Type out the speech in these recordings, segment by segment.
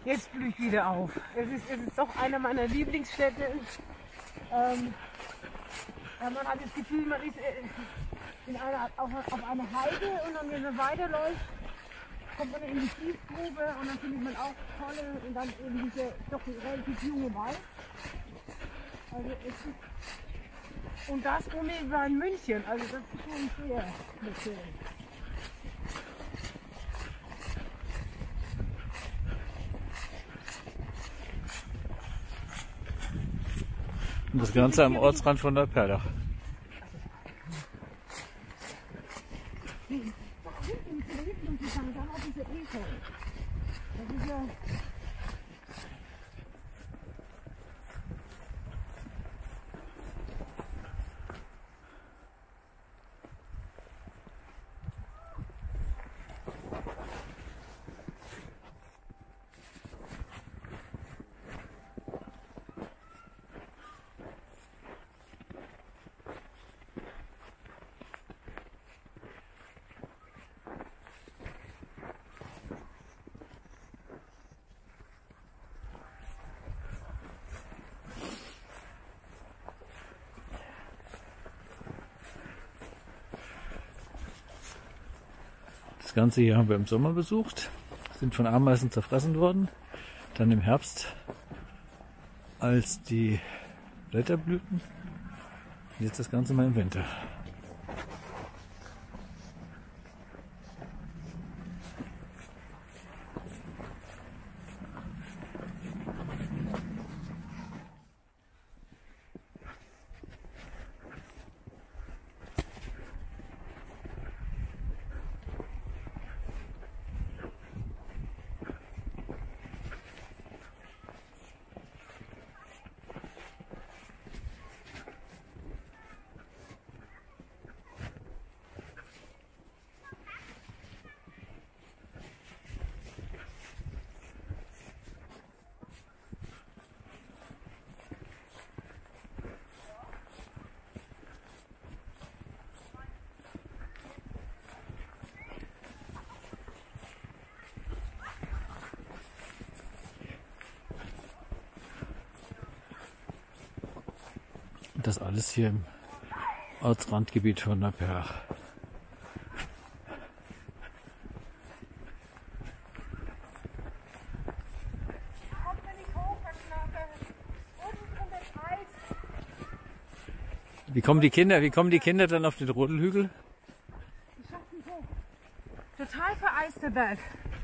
Jetzt blüht wieder auf. Es ist doch einer meiner Lieblingsstädte. Man hat das Gefühl, man ist auf einer Heide und dann, wenn man weiterläuft, kommt man in die Kiesgrube und dann findet man auch tolle und dann eben diese doch relativ junge Wald. Also es ist, und das unmittelbar in München, also das ist schon sehr schön. Und das Ganze am Ortsrand von Neuperlach. Das Ganze hier haben wir im Sommer besucht, sind von Ameisen zerfressen worden. Dann im Herbst, als die Blätter blühten. Jetzt das Ganze mal im Winter. Das alles hier im Ortsrandgebiet von Neuperlach. Wie kommen die Kinder dann auf den Rodelhügel? Ich schaff nicht hoch. Total vereister Berg.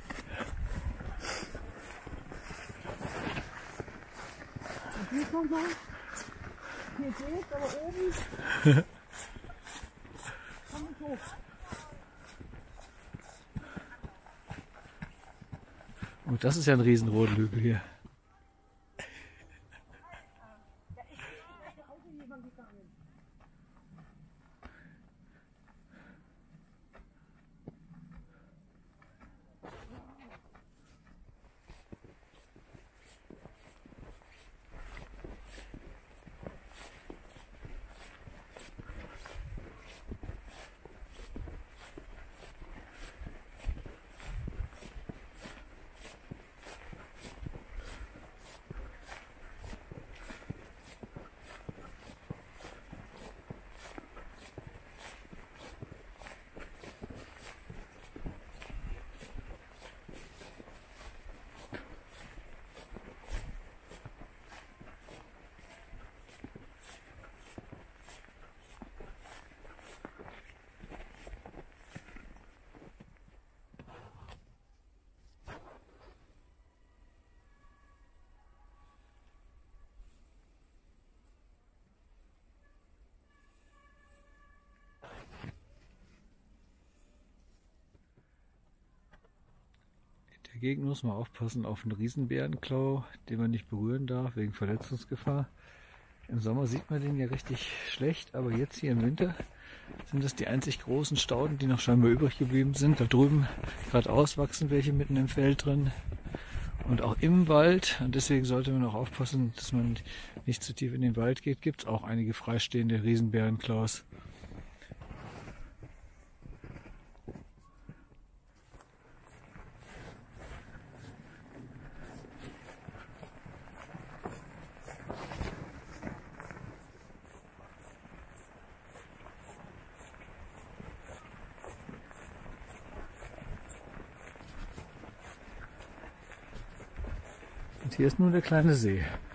Und hier kommt man. Hier geht's, aber oben komm ich hoch. Und das ist ja ein Riesenrodelhügel hier. Da ist auch jemand gegangen. In der Gegend muss man aufpassen auf einen Riesenbärenklau, den man nicht berühren darf, wegen Verletzungsgefahr. Im Sommer sieht man den ja richtig schlecht, aber jetzt hier im Winter sind das die einzig großen Stauden, die noch scheinbar übrig geblieben sind. Da drüben geradeaus wachsen welche mitten im Feld drin und auch im Wald. Und deswegen sollte man auch aufpassen, dass man nicht zu tief in den Wald geht. Gibt es auch einige freistehende Riesenbärenklaus. Und hier ist nun der kleine See.